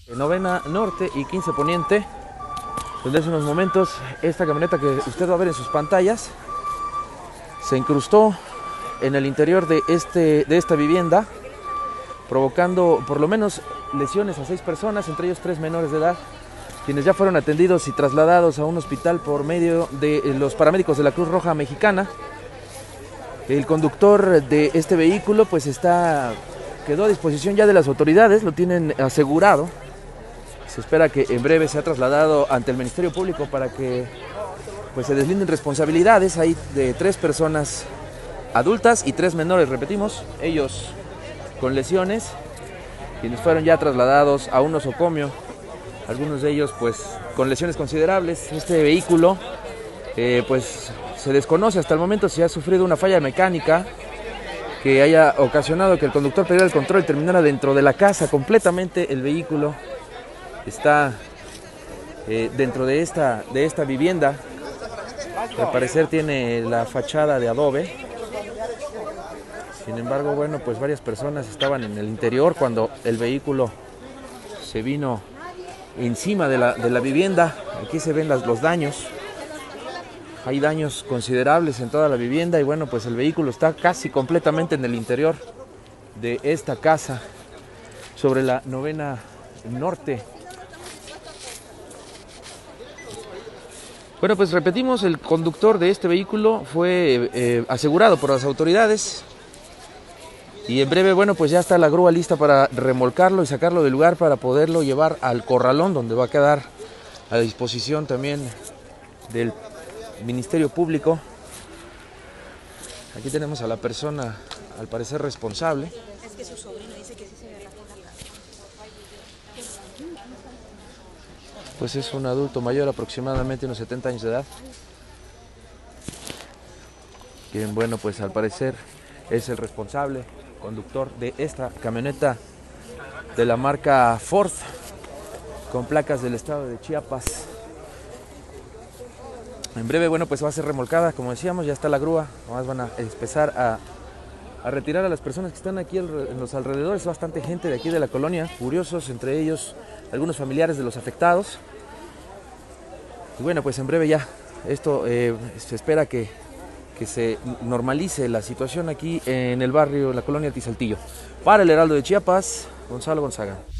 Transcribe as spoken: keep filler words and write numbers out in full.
Novena Norte y quince Poniente, donde hace unos momentos esta camioneta que usted va a ver en sus pantallas se incrustó en el interior de, este, de esta vivienda, provocando por lo menos lesiones a seis personas, entre ellos tres menores de edad, quienes ya fueron atendidos y trasladados a un hospital por medio de los paramédicos de la Cruz Roja Mexicana. El conductor de este vehículo pues está, quedó a disposición ya de las autoridades, lo tienen asegurado. Se espera que en breve sea trasladado ante el Ministerio Público para que pues, se deslinden responsabilidades. Hay de tres personas adultas y tres menores, repetimos, ellos con lesiones, quienes fueron ya trasladados a un nosocomio, algunos de ellos pues con lesiones considerables. Este vehículo eh, pues se desconoce hasta el momento si ha sufrido una falla mecánica que haya ocasionado que el conductor perdiera el control y terminara dentro de la casa. Completamente el vehículo está eh, dentro de esta, de esta vivienda. Al parecer tiene la fachada de adobe. Sin embargo, bueno, pues varias personas estaban en el interior cuando el vehículo se vino encima de la, de la vivienda. Aquí se ven las, los daños. Hay daños considerables en toda la vivienda y bueno, pues el vehículo está casi completamente en el interior de esta casa sobre la Novena Norte. Bueno, pues repetimos, el conductor de este vehículo fue eh, asegurado por las autoridades y en breve, bueno, pues ya está la grúa lista para remolcarlo y sacarlo del lugar para poderlo llevar al corralón, donde va a quedar a disposición también del Ministerio Público. Aquí tenemos a la persona, al parecer, responsable. Es que su sobrino dice que sí se ve la foto. Pues es un adulto mayor, aproximadamente unos setenta años de edad. Quien, bueno, pues al parecer es el responsable, conductor de esta camioneta de la marca Ford, con placas del estado de Chiapas. En breve, bueno, pues va a ser remolcada, como decíamos, ya está la grúa, nomás van a empezar a, a retirar a las personas que están aquí en los alrededores, bastante gente de aquí de la colonia, curiosos, entre ellos algunos familiares de los afectados. Y bueno, pues en breve ya, esto eh, se espera que, que se normalice la situación aquí en el barrio, la colonia Tizaltillo. Para el Heraldo de Chiapas, Gonzalo Gonzaga.